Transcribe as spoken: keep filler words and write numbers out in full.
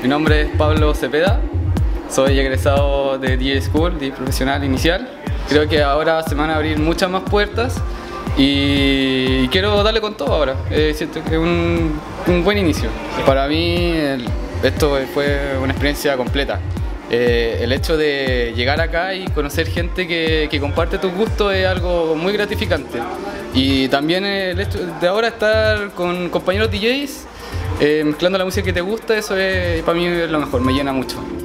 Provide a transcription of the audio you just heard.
Mi nombre es Pablo Cepeda, soy egresado de D J School, D J Profesional Inicial. Creo que ahora se van a abrir muchas más puertas y quiero darle con todo ahora. Eh, siento que es un, un buen inicio. Para mí el, esto fue una experiencia completa. Eh, el hecho de llegar acá y conocer gente que, que comparte tus gustos es algo muy gratificante. Y también el hecho de ahora estar con compañeros D Js, eh, mezclando la música que te gusta, eso es, para mí es lo mejor, me llena mucho.